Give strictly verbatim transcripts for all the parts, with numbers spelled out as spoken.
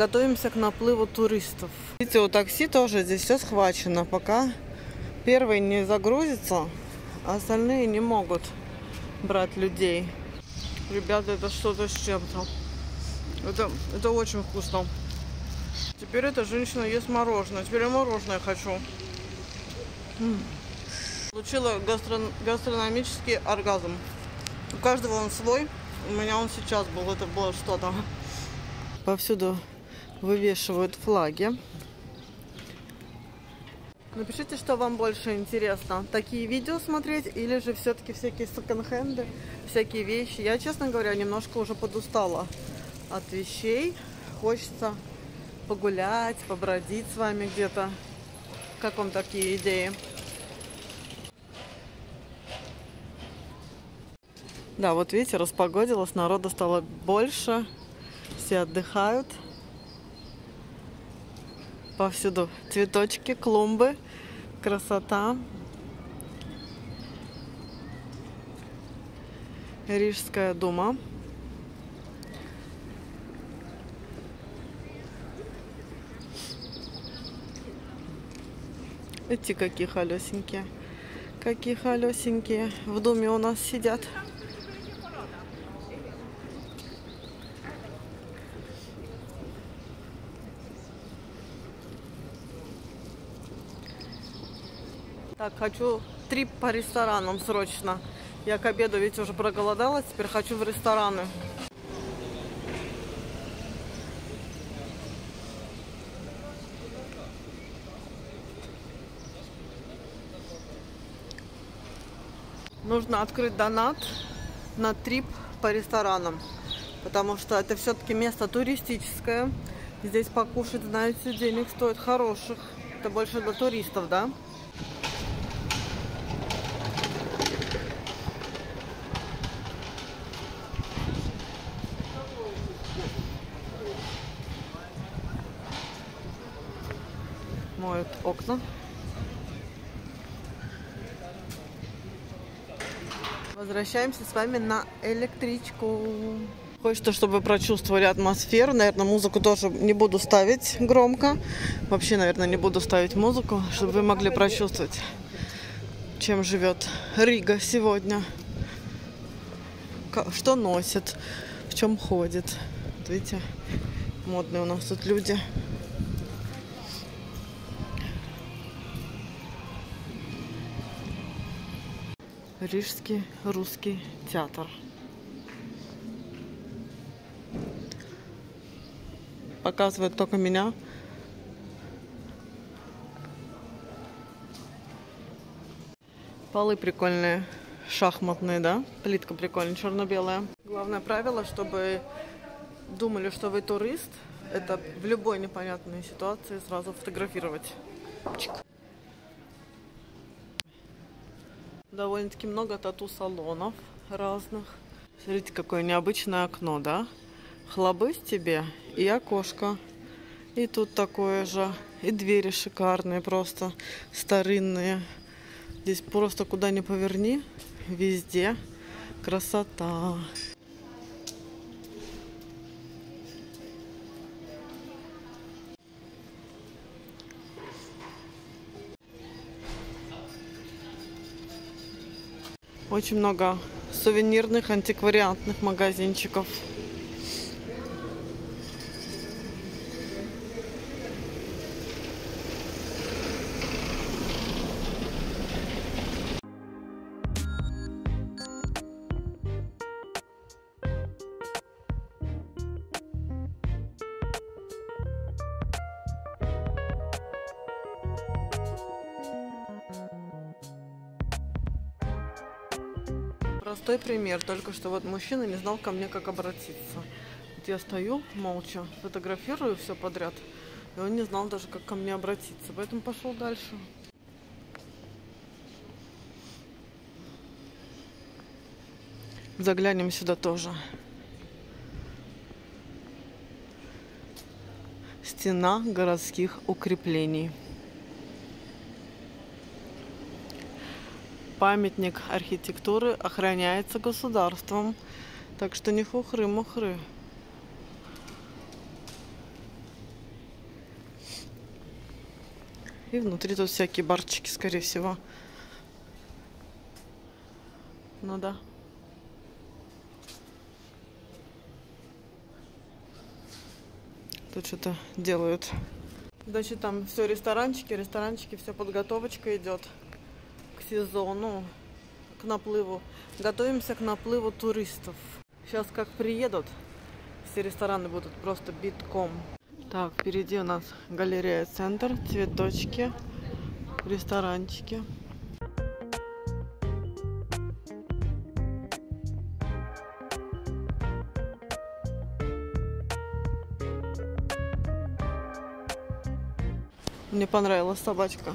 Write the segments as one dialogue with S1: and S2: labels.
S1: Готовимся к наплыву туристов. Видите, у такси тоже здесь все схвачено. Пока первый не загрузится, а остальные не могут брать людей. Ребята, это что-то с чем-то. Это, это очень вкусно. Теперь эта женщина ест мороженое. Теперь я мороженое хочу. М-м. Получила гастро... гастрономический оргазм. У каждого он свой. У меня он сейчас был. Это было что-то. Повсюду вывешивают флаги. Напишите, что вам больше интересно. Такие видео смотреть или же все-таки всякие секонд-хенды, всякие вещи. Я, честно говоря, немножко уже подустала от вещей. Хочется погулять, побродить с вами где-то. Как вам такие идеи? Да, вот видите, распогодилось, народа стало больше. Все отдыхают. Повсюду цветочки, клумбы. Красота. Рижская дума. Эти какие холесенькие. Какие холесенькие. В доме у нас сидят. Так, хочу трип по ресторанам срочно. Я к обеду ведь уже проголодалась, теперь хочу в рестораны. Нужно открыть донат на трип по ресторанам, потому что это все-таки место туристическое. Здесь покушать, знаете, денег стоит хороших. Это больше для туристов, да? Моют окна. Возвращаемся с вами на электричку. Хочется, чтобы вы прочувствовали атмосферу. Наверное, музыку тоже не буду ставить громко. Вообще, наверное, не буду ставить музыку, чтобы вы могли прочувствовать, чем живет Рига сегодня. Что носит, в чем ходит. Вот видите, модные у нас тут люди. Рижский русский театр. Показывает только меня. Полы прикольные, шахматные, да? Плитка прикольная, черно-белая. Главное правило, чтобы думали, что вы турист, это в любой непонятной ситуации сразу фотографировать. Чик. Довольно-таки много тату-салонов разных. Смотрите, какое необычное окно, да? Хлобысь тебе и окошко. И тут такое же. И двери шикарные, просто старинные. Здесь просто куда ни поверни, везде красота. Очень много сувенирных, антиквариатных магазинчиков. Простой пример. Только что вот мужчина не знал ко мне, как обратиться. Вот я стою молча, фотографирую все подряд, и он не знал даже, как ко мне обратиться. Поэтому пошел дальше. Заглянем сюда тоже. Стена городских укреплений. Памятник архитектуры охраняется государством, так что не хухры-мухры. И внутри тут всякие барчики, скорее всего. Ну да. Тут что-то делают. Значит, там все ресторанчики, ресторанчики, вся подготовочка идет к сезону, к наплыву. Готовимся к наплыву туристов. Сейчас как приедут, все рестораны будут просто битком. Так, впереди у нас галерея центр, цветочки, ресторанчики. Мне понравилась собачка.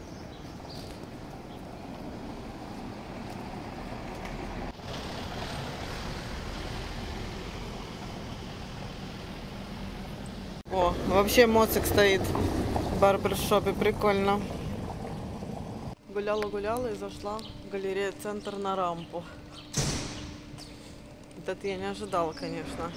S1: О, вообще моцик стоит в барбершопе, прикольно. Гуляла-гуляла и зашла в галерею центр на рампу. Вот это я не ожидала, конечно.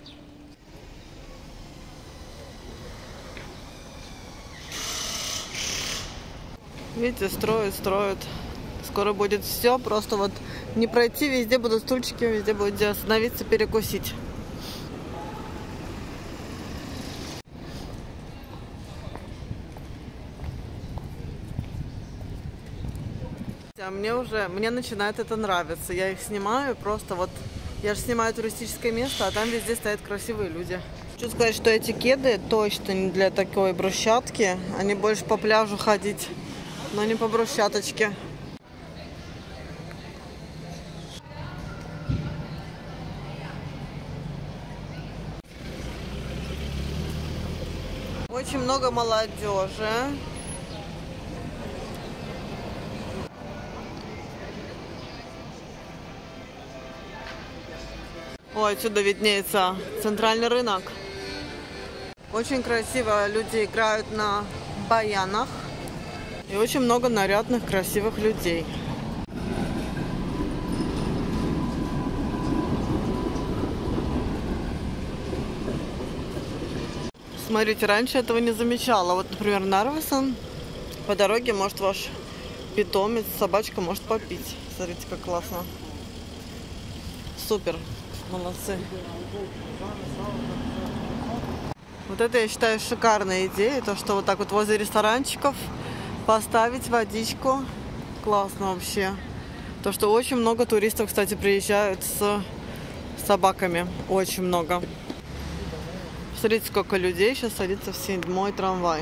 S1: Видите, строят, строят. Скоро будет все. Просто вот не пройти, везде будут стульчики, везде будет где остановиться, перекусить. А мне уже, мне начинает это нравиться. Я их снимаю, просто вот, я же снимаю туристическое место, а там везде стоят красивые люди. Хочу сказать, что эти кеды точно не для такой брусчатки. Они больше по пляжу ходить, но не по брусчаточке. Очень много молодежи. Ой, отсюда виднеется центральный рынок. Очень красиво люди играют на баянах. И очень много нарядных, красивых людей. Смотрите, раньше этого не замечала. Вот, например, Нарвесон. По дороге может ваш питомец, собачка может попить. Смотрите, как классно. Супер. Молодцы. Вот это, я считаю, шикарная идея. То, что вот так вот возле ресторанчиков поставить водичку. Классно вообще. То, что очень много туристов, кстати, приезжают с собаками. Очень много. Смотрите, сколько людей сейчас садится в седьмой трамвай.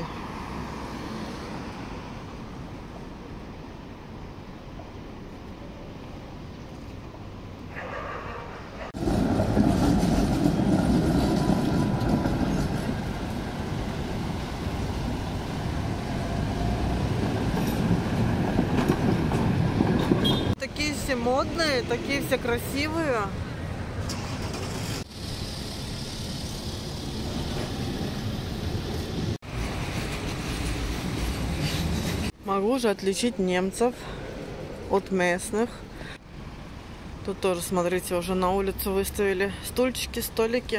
S1: Такие все модные, такие все красивые. Могу уже отличить немцев от местных. Тут тоже, смотрите, уже на улицу выставили стульчики, столики.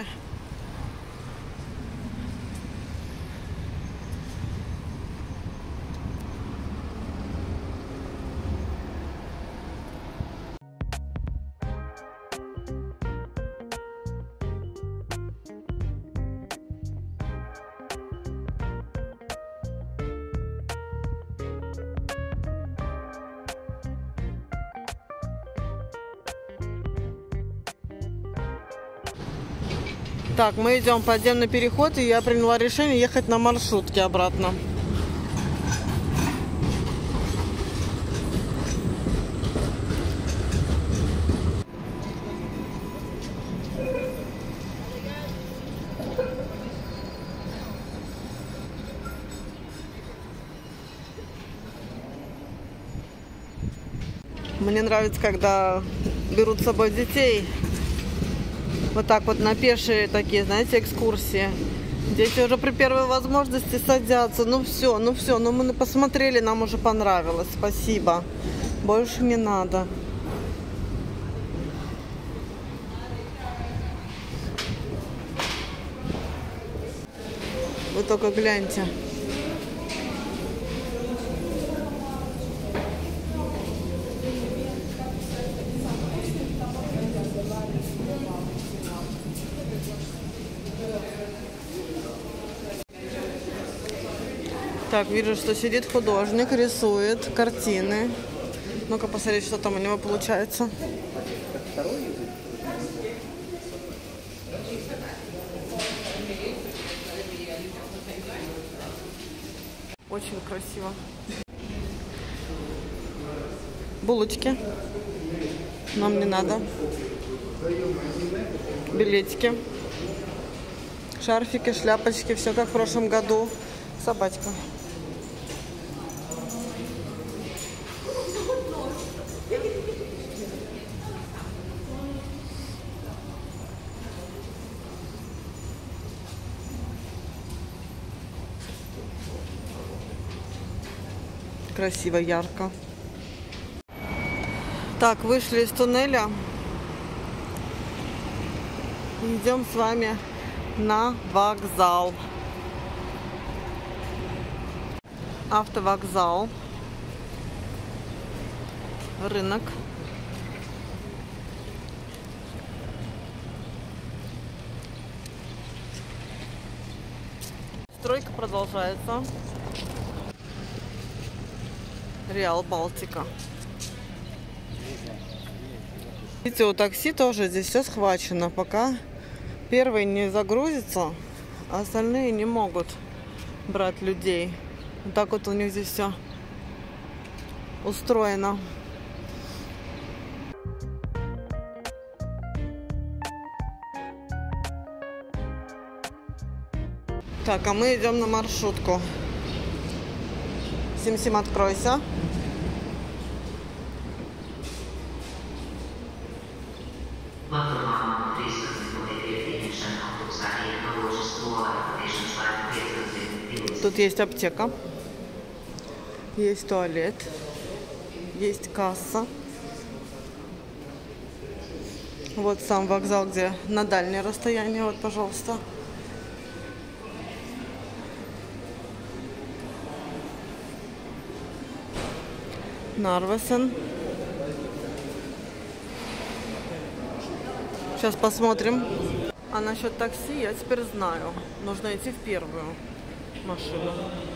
S1: Так, мы идем подземный переход, и я приняла решение ехать на маршрутке обратно. Мне нравится, когда берут с собой детей. Вот так вот на пешие такие, знаете, экскурсии. Дети уже при первой возможности садятся. Ну все, ну все, ну мы посмотрели, нам уже понравилось. Спасибо. Больше не надо. Вы только гляньте. Так, вижу, что сидит художник, рисует картины. Ну-ка посмотреть, что там у него получается. Очень красиво. Булочки. Нам не надо. Билетики. Шарфики, шляпочки. Все как в прошлом году. Собачка. Красиво, ярко. Так, вышли из туннеля. Идем с вами на вокзал. Автовокзал. Рынок. Стройка продолжается. Реал Балтика. Видите, у такси тоже здесь все схвачено. Пока первый не загрузится, а остальные не могут брать людей. Вот так вот у них здесь все устроено. Так, а мы идем на маршрутку. Сим-Сим, откройся. Тут есть аптека, есть туалет, есть касса. Вот сам вокзал, где на дальнее расстояние. Вот, пожалуйста. Нарвесен. Сейчас посмотрим. А насчет такси я теперь знаю. Нужно идти в первую машину.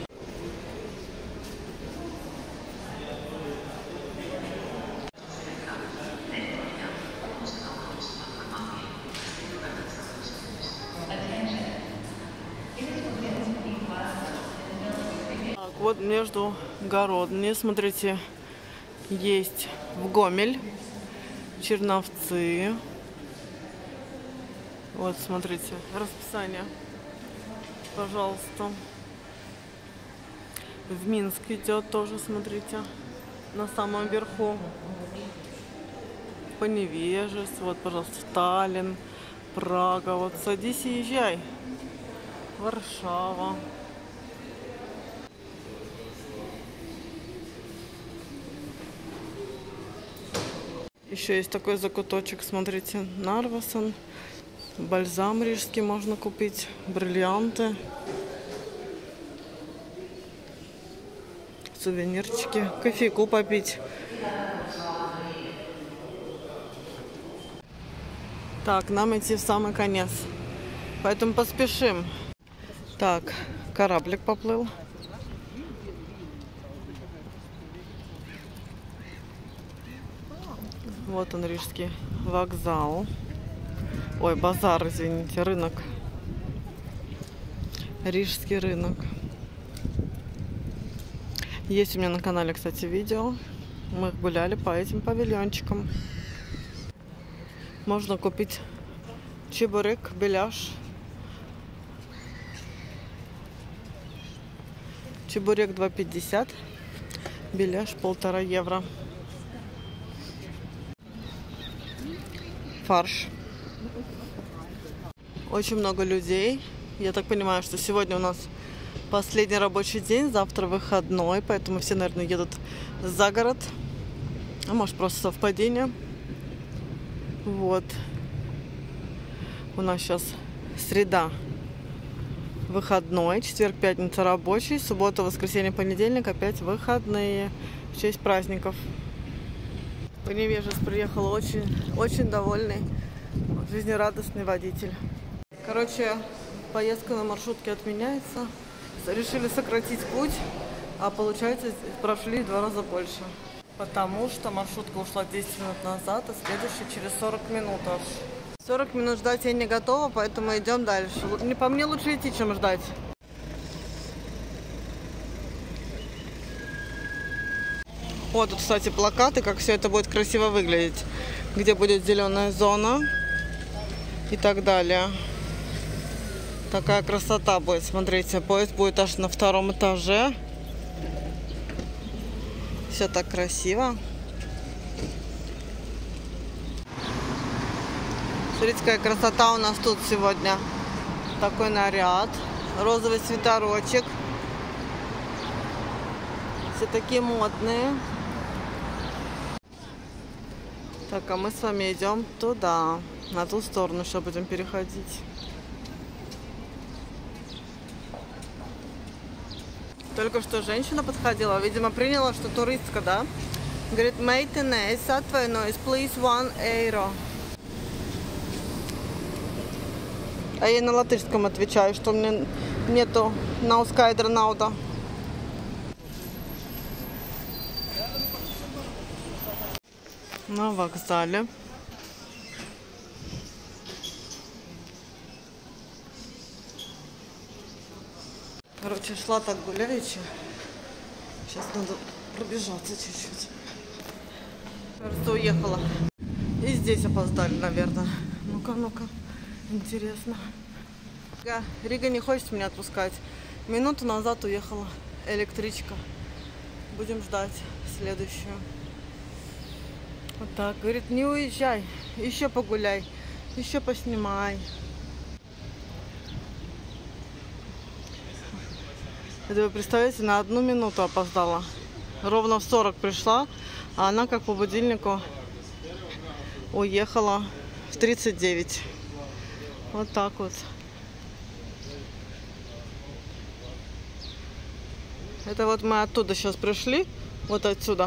S1: Так, вот между Городни, смотрите, есть в Гомель, Черновцы. Вот, смотрите, расписание, пожалуйста. В Минск идет тоже, смотрите, на самом верху. Поневежец, вот, пожалуйста, Таллин, Прага. Вот, садись и езжай. Варшава. Еще есть такой закуточек, смотрите, Нарвесен. Бальзам рижский можно купить, бриллианты, сувенирчики, кофейку попить. Так, нам идти в самый конец, поэтому поспешим. Так, кораблик поплыл. Вот он, рижский вокзал. Ой, базар, извините, рынок. Рижский рынок. Есть у меня на канале, кстати, видео. Мы гуляли по этим павильончикам. Можно купить чебурек, беляш. Чебурек два пятьдесят, беляш полтора евро. Фарш. Очень много людей. Я так понимаю, что сегодня у нас последний рабочий день, завтра выходной, поэтому все, наверное, едут за город. А может, просто совпадение. Вот. У нас сейчас среда, выходной, четверг, пятница рабочий, суббота, воскресенье, понедельник опять выходные в честь праздников. Поневежец приехал очень, очень довольный, жизнерадостный водитель. Короче, поездка на маршрутке отменяется. решили сократить путь, а получается прошли в два раза больше. Потому что маршрутка ушла десять минут назад, а следующая через сорок минут аж. сорок минут ждать я не готова, поэтому идем дальше. По мне лучше идти, чем ждать. Вот тут, кстати, плакаты, как все это будет красиво выглядеть. Где будет зеленая зона и так далее. Такая красота будет, смотрите. Поезд будет аж на втором этаже. Все так красиво. Смотрите, какая красота у нас тут сегодня. Такой наряд. Розовый свитерочек. Все такие модные. Так, а мы с вами идем туда, на ту сторону, что будем переходить. Только что женщина подходила, видимо, приняла, что туристка, да? Говорит, meitenēs atvainojas, please one eiro. А я на латышском отвечаю, что мне нету nav skaidra nauda. На вокзале. Короче, шла так гуляючи. Сейчас надо пробежаться чуть-чуть. Кажется, уехала. И здесь опоздали, наверное. Ну-ка, ну-ка. Интересно. Рига не хочет меня отпускать. Минуту назад уехала электричка. Будем ждать следующую. Вот так. Говорит, не уезжай. Еще погуляй. Еще поснимай. Это вы представляете, на одну минуту опоздала. Ровно в сорок пришла, а она как по будильнику уехала в тридцать девять. Вот так вот. Это вот мы оттуда сейчас пришли, вот отсюда.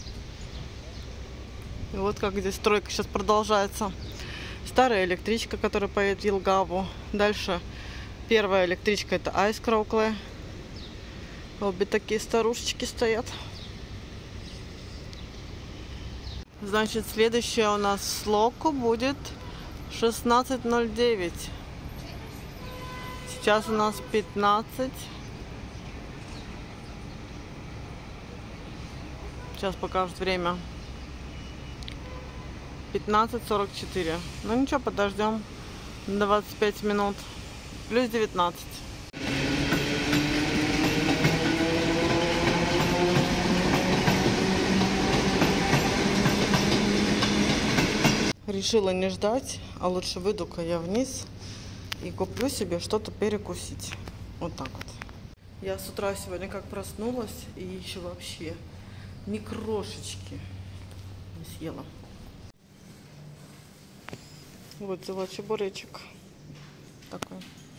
S1: И вот как здесь стройка сейчас продолжается. Старая электричка, которая поедет в Елгаву. Дальше первая электричка — это Aizkraukle. Обе такие старушечки стоят. Значит, следующая у нас с Локу будет шестнадцать ноль девять. Сейчас у нас пятнадцать. Сейчас покажет время. пятнадцать сорок четыре. Ну ничего, подождем двадцать пять минут. Плюс девятнадцать. Решила не ждать, а лучше выйду-ка я вниз и куплю себе что-то перекусить. Вот так вот. Я с утра сегодня как проснулась и еще вообще ни крошечки не съела. Вот взяла чебуречек такой.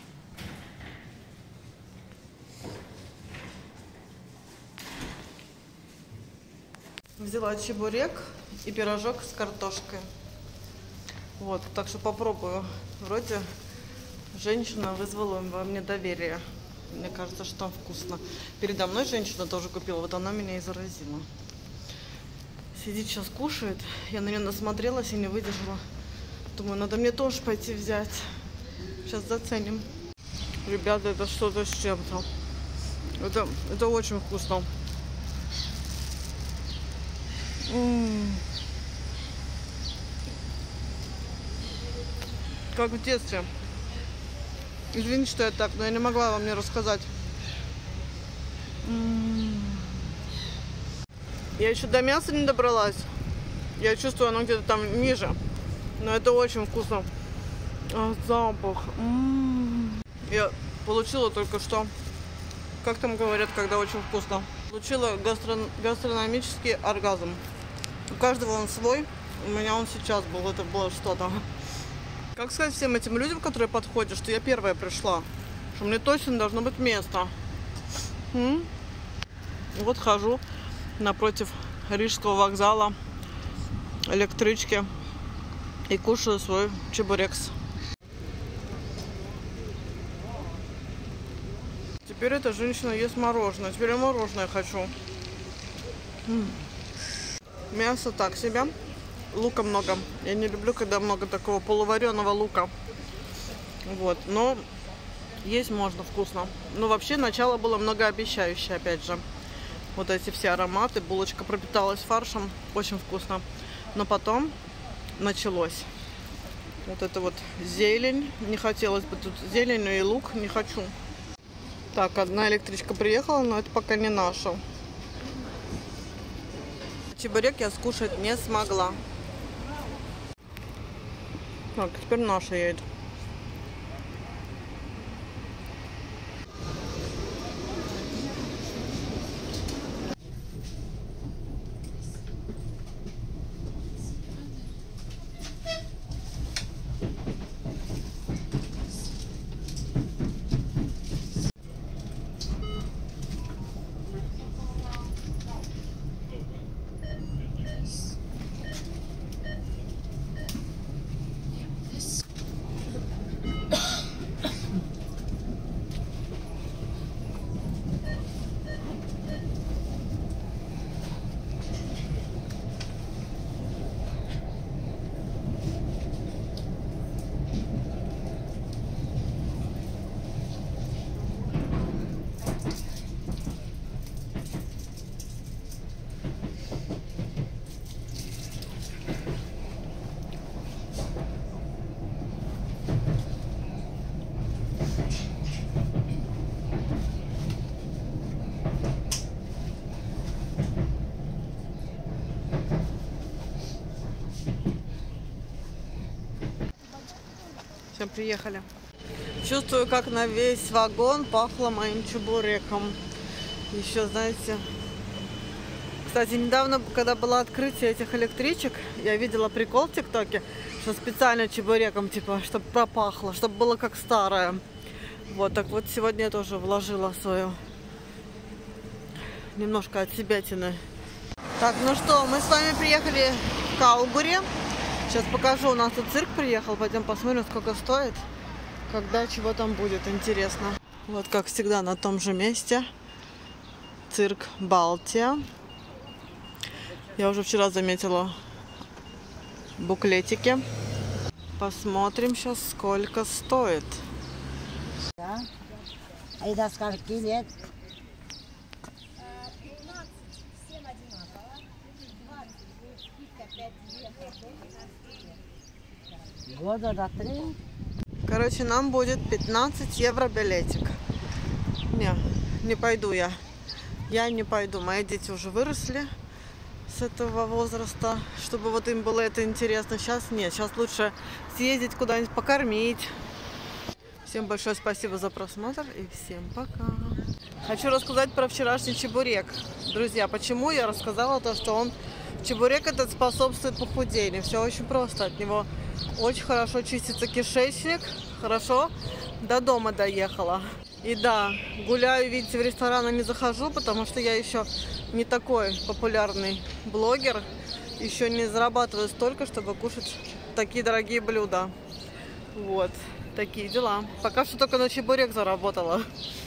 S1: Взяла чебурек и пирожок с картошкой. Вот, так что попробую. Вроде женщина вызвала во мне доверие. Мне кажется, что там вкусно. Передо мной женщина тоже купила, вот она меня и заразила. Сидит сейчас, кушает. Я на нее насмотрелась и не выдержала. Думаю, надо мне тоже пойти взять. Сейчас заценим. Ребята, это что-то с чем-то. Это, это очень вкусно. М-м-м. Как в детстве. Извините, что я так, но я не могла вам не рассказать. М-м-м. Я еще до мяса не добралась. Я чувствую, оно где-то там ниже. Но это очень вкусно. А, запах. М-м-м. Я получила только что, как там говорят, когда очень вкусно. Получила гастро... гастрономический оргазм. У каждого он свой. У меня он сейчас был. Это было что-то. Как сказать всем этим людям, которые подходят, что я первая пришла, что мне точно должно быть место. М? Вот хожу напротив Рижского вокзала, электрички, и кушаю свой чебурекс. Теперь эта женщина ест мороженое. Теперь я мороженое хочу. М-м. Мясо так себе. Лука много. Я не люблю, когда много такого полувареного лука. Вот. Но есть можно, вкусно. Но вообще начало было многообещающее, опять же. Вот эти все ароматы. Булочка пропиталась фаршем. Очень вкусно. Но потом началось. Вот это вот зелень. Не хотелось бы тут зелень, но и лук не хочу. Так, одна электричка приехала, но это пока не наша. Чебурек я скушать не смогла. Так, теперь наша едет. Все, приехали. Чувствую, как на весь вагон пахло моим чебуреком. Еще, знаете... Кстати, недавно, когда было открытие этих электричек, я видела прикол в ТикТоке, что специально чебуреком, типа, чтобы пропахло, чтобы было как старое. Вот, так вот сегодня я тоже вложила свою немножко от себятины. Так, ну что, мы с вами приехали в Калугу. Сейчас покажу, у нас тут цирк приехал, пойдем посмотрим, сколько стоит, когда, чего там будет, интересно. Вот, как всегда, на том же месте цирк Балтия. Я уже вчера заметила буклетики. Посмотрим сейчас, сколько стоит.
S2: Да. А и до скольки лет? Года до три.
S1: Короче, нам будет пятнадцать евро билетик. Не, не пойду я. Я не пойду. Мои дети уже выросли с этого возраста, чтобы вот им было это интересно. Сейчас нет. Сейчас лучше съездить куда-нибудь покормить. Всем большое спасибо за просмотр и всем пока. Хочу рассказать про вчерашний чебурек. Друзья, почему я рассказала то, что он чебурек этот способствует похудению. Все очень просто. От него очень хорошо чистится кишечник. Хорошо до дома доехала. И да, гуляю, видите, в рестораны не захожу, потому что я еще не такой популярный блогер. Еще не зарабатываю столько, чтобы кушать такие дорогие блюда. Вот, такие дела. Пока что только на чебурек заработала.